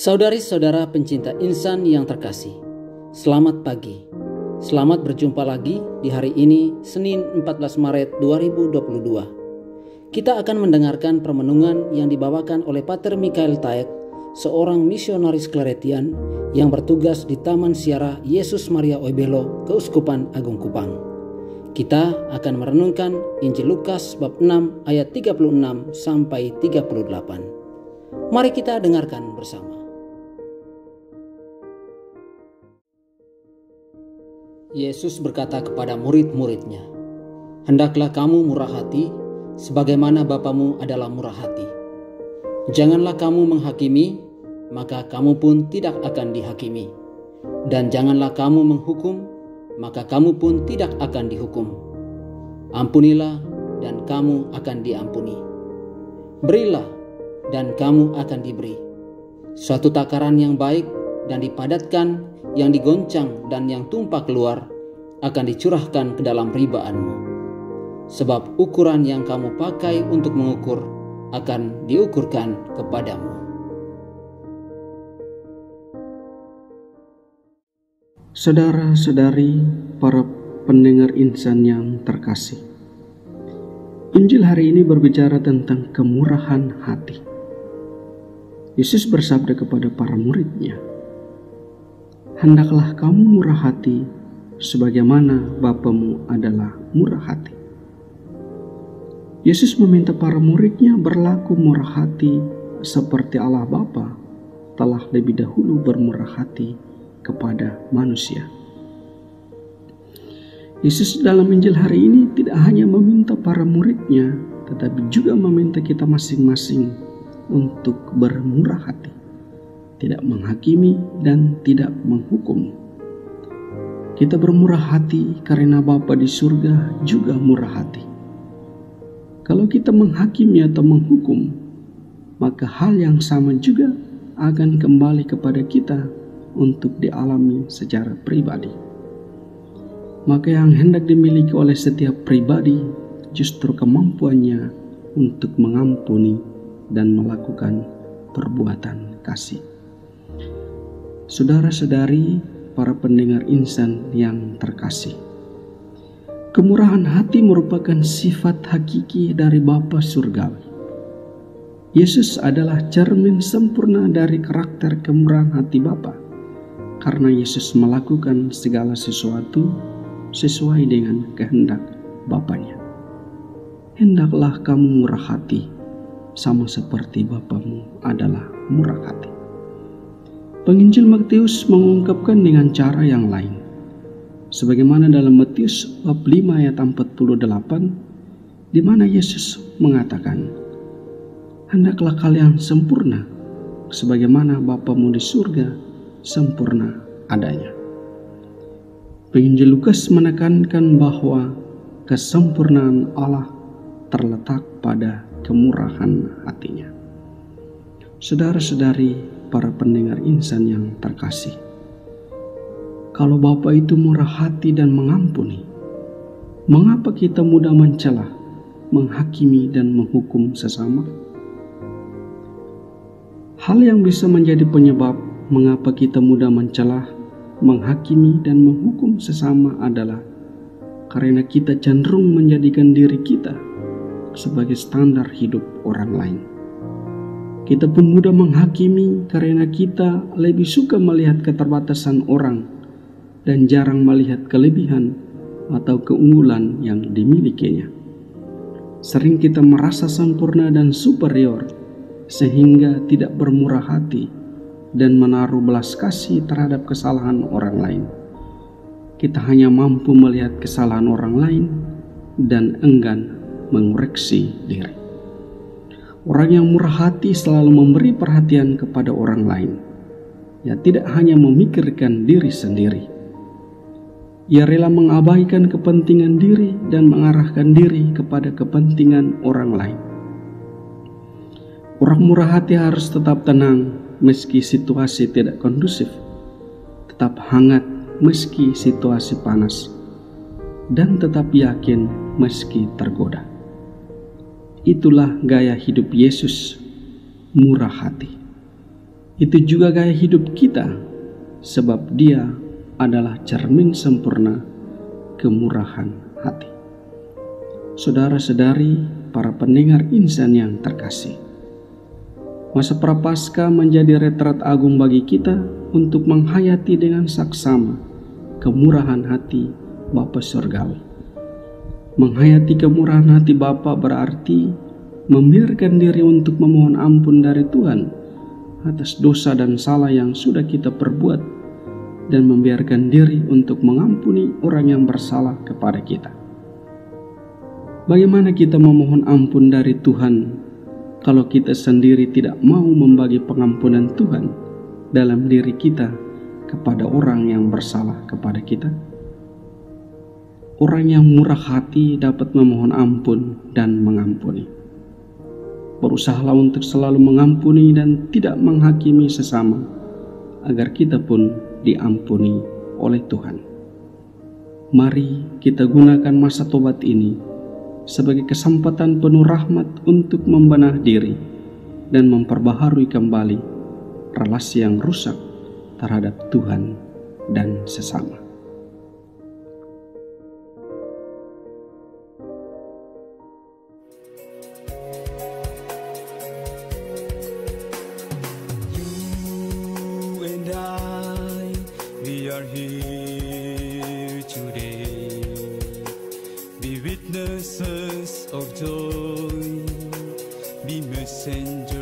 Saudari-saudara pencinta insan yang terkasih, selamat pagi. Selamat berjumpa lagi di hari ini, Senin 14 Maret 2022. Kita akan mendengarkan permenungan yang dibawakan oleh Pater Mikael Taek, seorang misionaris Claretian yang bertugas di Taman Siara Yesus Maria Oibelo, Keuskupan Agung Kupang. Kita akan merenungkan Injil Lukas bab 6 ayat 36 sampai 38. Mari kita dengarkan bersama. Yesus berkata kepada murid-muridnya, "Hendaklah kamu murah hati, sebagaimana Bapamu adalah murah hati. Janganlah kamu menghakimi, maka kamu pun tidak akan dihakimi. Dan janganlah kamu menghukum, maka kamu pun tidak akan dihukum. Ampunilah, dan kamu akan diampuni. Berilah, dan kamu akan diberi. Suatu takaran yang baik dan dipadatkan, yang digoncang dan yang tumpah keluar, akan dicurahkan ke dalam ribaanmu. Sebab ukuran yang kamu pakai untuk mengukur akan diukurkan kepadamu." Saudara-saudari, para pendengar insan yang terkasih, Injil hari ini berbicara tentang kemurahan hati. Yesus bersabda kepada para muridnya, "Hendaklah kamu murah hati, sebagaimana Bapamu adalah murah hati." Yesus meminta para muridnya berlaku murah hati seperti Allah Bapa telah lebih dahulu bermurah hati kepada manusia. Yesus dalam Injil hari ini tidak hanya meminta para muridnya, tetapi juga meminta kita masing-masing untuk bermurah hati, tidak menghakimi dan tidak menghukum. Kita bermurah hati karena Bapa di surga juga murah hati. Kalau kita menghakimi atau menghukum, maka hal yang sama juga akan kembali kepada kita untuk dialami secara pribadi. Maka yang hendak dimiliki oleh setiap pribadi justru kemampuannya untuk mengampuni dan melakukan perbuatan kasih. Saudara-saudari, para pendengar insan yang terkasih, kemurahan hati merupakan sifat hakiki dari Bapa Surgawi. Yesus adalah cermin sempurna dari karakter kemurahan hati Bapa, karena Yesus melakukan segala sesuatu sesuai dengan kehendak Bapanya. Hendaklah kamu murah hati, sama seperti Bapamu adalah murah hati. Penginjil Matius mengungkapkan dengan cara yang lain. Sebagaimana dalam Matius bab 5 ayat 48, di mana Yesus mengatakan, "Hendaklah kalian sempurna, sebagaimana Bapamu di surga sempurna adanya." Penginjil Lukas menekankan bahwa kesempurnaan Allah terletak pada kemurahan hatinya. Saudara-saudari, para pendengar insan yang terkasih, kalau Bapa itu murah hati dan mengampuni, mengapa kita mudah mencela, menghakimi dan menghukum sesama? Hal yang bisa menjadi penyebab mengapa kita mudah mencela, menghakimi dan menghukum sesama adalah karena kita cenderung menjadikan diri kita sebagai standar hidup orang lain. Kita pun mudah menghakimi karena kita lebih suka melihat keterbatasan orang dan jarang melihat kelebihan atau keunggulan yang dimilikinya. Sering kita merasa sempurna dan superior sehingga tidak bermurah hati dan menaruh belas kasih terhadap kesalahan orang lain. Kita hanya mampu melihat kesalahan orang lain dan enggan mengoreksi diri. Orang yang murah hati selalu memberi perhatian kepada orang lain. Ia tidak hanya memikirkan diri sendiri. Ia rela mengabaikan kepentingan diri dan mengarahkan diri kepada kepentingan orang lain. Orang murah hati harus tetap tenang meski situasi tidak kondusif, tetap hangat meski situasi panas, dan tetap yakin meski tergoda. Itulah gaya hidup Yesus, murah hati. Itu juga gaya hidup kita, sebab Dia adalah cermin sempurna kemurahan hati. Saudara-saudari, para pendengar insan yang terkasih, masa Prapaskah menjadi retret agung bagi kita untuk menghayati dengan saksama kemurahan hati Bapa Surgawi. Menghayati kemurahan hati Bapa berarti membiarkan diri untuk memohon ampun dari Tuhan atas dosa dan salah yang sudah kita perbuat, dan membiarkan diri untuk mengampuni orang yang bersalah kepada kita. Bagaimana kita memohon ampun dari Tuhan kalau kita sendiri tidak mau membagi pengampunan Tuhan dalam diri kita kepada orang yang bersalah kepada kita? Orang yang murah hati dapat memohon ampun dan mengampuni. Berusahalah untuk selalu mengampuni dan tidak menghakimi sesama, agar kita pun diampuni oleh Tuhan. Mari kita gunakan masa tobat ini sebagai kesempatan penuh rahmat untuk membenah diri dan memperbaharui kembali relasi yang rusak terhadap Tuhan dan sesama. We are here today, be witnesses of joy, be messengers